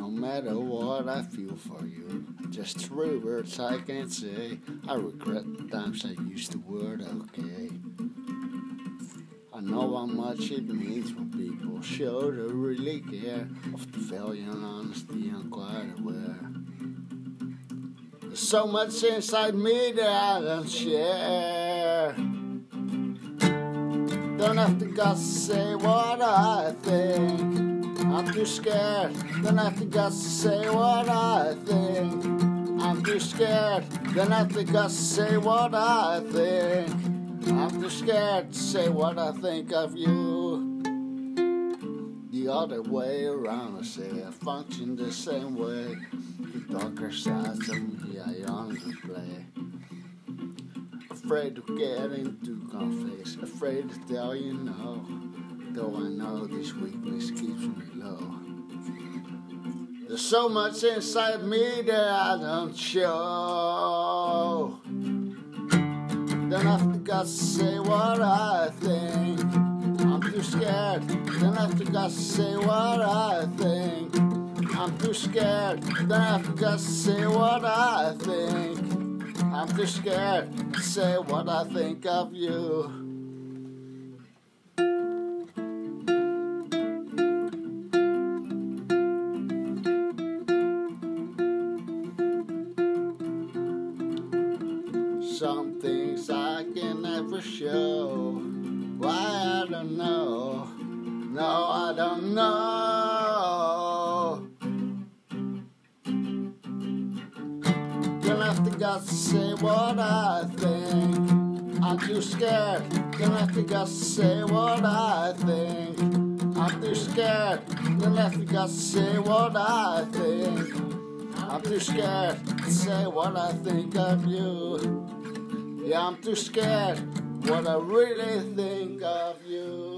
no matter what I feel for you. Just 3 words I can say. I regret the times I used the word okay. I know how much it means when people show they really care. Of the value and honesty I'm quite aware. There's so much inside me that I don't share. Don't have the guts to say what I think. I'm too scared. Don't have the guts to say what I think. I'm too scared. Don't have the guts to say what I think. I'm too scared to say what I think of you. The other way around, I say I function the same way. The darker sides of me I underplay. Afraid to get into conflicts, afraid to tell you no. Though I know this weakness keeps me low. There's so much inside me that I don't show. Don't have the guts to say what I think. I'm too scared. Don't have the guts to say what I think. I'm too scared. Don't have the guts to say what I think. I'm too scared to say what I think of you. Some things I can never show. Why I don't know. No, I don't know. Don't have the guts to say what I think. I'm too scared. Don't have the guts to say what I think. I'm too scared. Don't have the guts to say what I think. I'm too scared to say what I think of you. Yeah, I'm too scared what I really think of you.